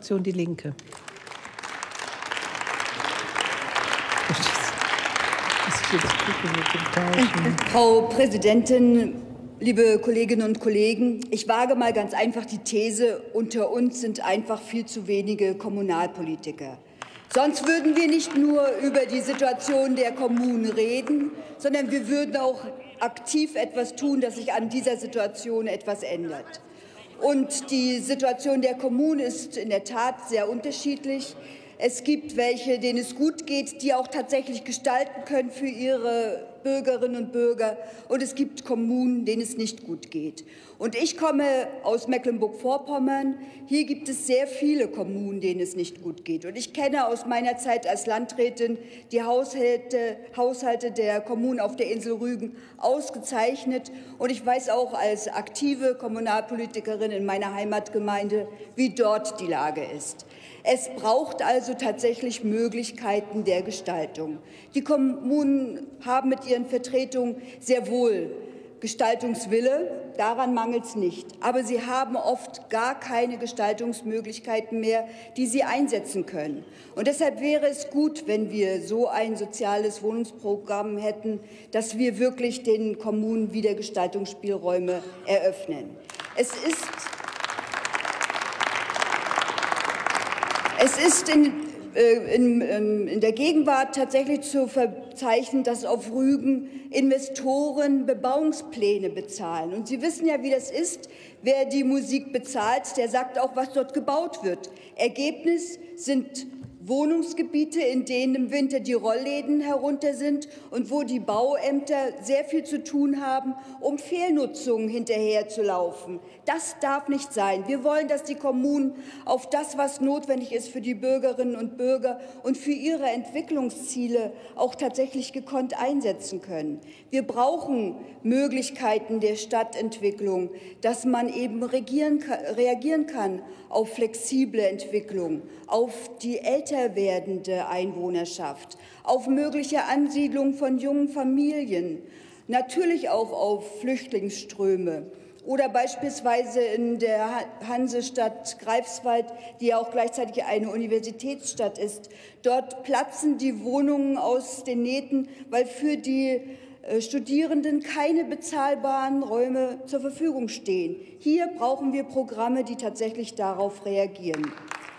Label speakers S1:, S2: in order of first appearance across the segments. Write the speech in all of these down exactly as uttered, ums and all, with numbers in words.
S1: Fraktion Die Linke.
S2: Frau Präsidentin, liebe Kolleginnen und Kollegen! Ich wage mal ganz einfach die These, unter uns sind einfach viel zu wenige Kommunalpolitiker. Sonst würden wir nicht nur über die Situation der Kommunen reden, sondern wir würden auch aktiv etwas tun, dass sich an dieser Situation etwas ändert. Und die Situation der Kommunen ist in der Tat sehr unterschiedlich. Es gibt welche, denen es gut geht, die auch tatsächlich gestalten können für ihre Bürgerinnen und Bürger. Und es gibt Kommunen, denen es nicht gut geht. Und ich komme aus Mecklenburg-Vorpommern. Hier gibt es sehr viele Kommunen, denen es nicht gut geht. Und ich kenne aus meiner Zeit als Landrätin die Haushalte, Haushalte der Kommunen auf der Insel Rügen ausgezeichnet. Und ich weiß auch als aktive Kommunalpolitikerin in meiner Heimatgemeinde, wie dort die Lage ist. Es braucht also tatsächlich Möglichkeiten der Gestaltung. Die Kommunen haben mit ihren Vertretungen sehr wohl Gestaltungswille, daran mangelt es nicht. Aber sie haben oft gar keine Gestaltungsmöglichkeiten mehr, die sie einsetzen können. Und deshalb wäre es gut, wenn wir so ein soziales Wohnungsprogramm hätten, dass wir wirklich den Kommunen wieder Gestaltungsspielräume eröffnen. Es ist Es ist in, äh, in, ähm, in der Gegenwart tatsächlich zu verzeichnen, dass auf Rügen Investoren Bebauungspläne bezahlen. Und Sie wissen ja, wie das ist. Wer die Musik bezahlt, der sagt auch, was dort gebaut wird. Ergebnis sind Wohnungsgebiete, in denen im Winter die Rollläden herunter sind und wo die Bauämter sehr viel zu tun haben, um Fehlnutzungen hinterherzulaufen. Das darf nicht sein. Wir wollen, dass die Kommunen auf das, was notwendig ist für die Bürgerinnen und Bürger und für ihre Entwicklungsziele, auch tatsächlich gekonnt einsetzen können. Wir brauchen Möglichkeiten der Stadtentwicklung, dass man eben reagieren kann auf flexible Entwicklung, auf die älter werdende Einwohnerschaft, auf mögliche Ansiedlung von jungen Familien, natürlich auch auf Flüchtlingsströme oder beispielsweise in der Hansestadt Greifswald, die ja auch gleichzeitig eine Universitätsstadt ist. Dort platzen die Wohnungen aus den Nähten, weil für die Studierenden keine bezahlbaren Räume zur Verfügung stehen. Hier brauchen wir Programme, die tatsächlich darauf reagieren.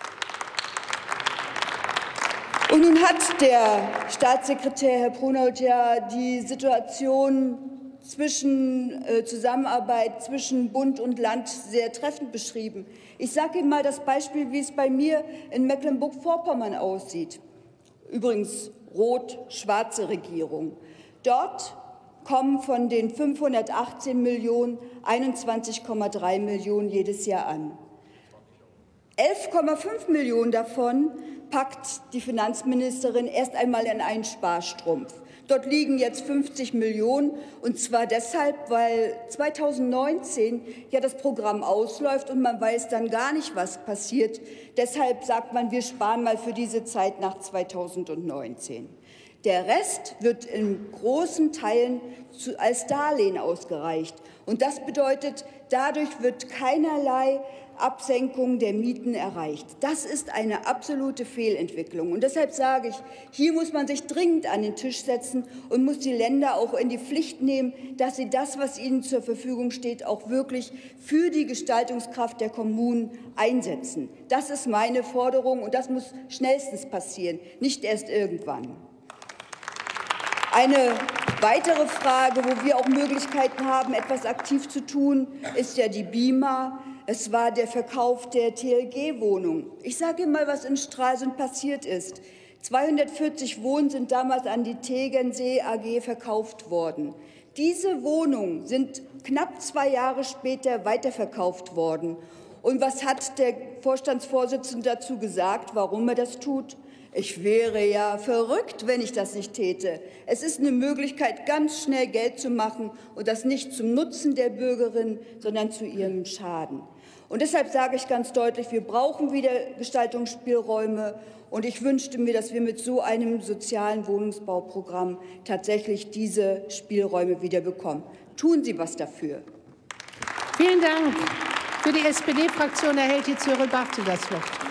S2: Und nun hat der Staatssekretär, Herr Pronold, ja die Situation zwischen äh, Zusammenarbeit zwischen Bund und Land sehr treffend beschrieben. Ich sage Ihnen mal das Beispiel, wie es bei mir in Mecklenburg-Vorpommern aussieht. Übrigens rot-schwarze Regierung. Dort kommen von den fünfhundertachtzehn Millionen einundzwanzig Komma drei Millionen jedes Jahr an. elf Komma fünf Millionen davon packt die Finanzministerin erst einmal in einen Sparstrumpf. Dort liegen jetzt fünfzig Millionen, und zwar deshalb, weil zweitausendneunzehn ja das Programm ausläuft und man weiß dann gar nicht, was passiert. Deshalb sagt man, wir sparen mal für diese Zeit nach zweitausendneunzehn. Der Rest wird in großen Teilen zu, als Darlehen ausgereicht. Und das bedeutet, dadurch wird keinerlei Absenkung der Mieten erreicht. Das ist eine absolute Fehlentwicklung. Und deshalb sage ich, hier muss man sich dringend an den Tisch setzen und muss die Länder auch in die Pflicht nehmen, dass sie das, was ihnen zur Verfügung steht, auch wirklich für die Gestaltungskraft der Kommunen einsetzen. Das ist meine Forderung, und das muss schnellstens passieren, nicht erst irgendwann. Eine weitere Frage, wo wir auch Möglichkeiten haben, etwas aktiv zu tun, ist ja die B I M A. Es war der Verkauf der T L G-Wohnung. Ich sage Ihnen mal, was in Stralsund passiert ist. zweihundertvierzig Wohnen sind damals an die Tegernsee A G verkauft worden. Diese Wohnungen sind knapp zwei Jahre später weiterverkauft worden. Und was hat der Vorstandsvorsitzende dazu gesagt, warum er das tut? Ich wäre ja verrückt, wenn ich das nicht täte. Es ist eine Möglichkeit, ganz schnell Geld zu machen, und das nicht zum Nutzen der Bürgerinnen, sondern zu ihrem Schaden. Und deshalb sage ich ganz deutlich, wir brauchen wieder Gestaltungsspielräume. Und ich wünschte mir, dass wir mit so einem sozialen Wohnungsbauprogramm tatsächlich diese Spielräume wieder bekommen. Tun Sie was dafür.
S1: Vielen Dank. Für die S P D-Fraktion erhält die Cyril Barthe das Wort.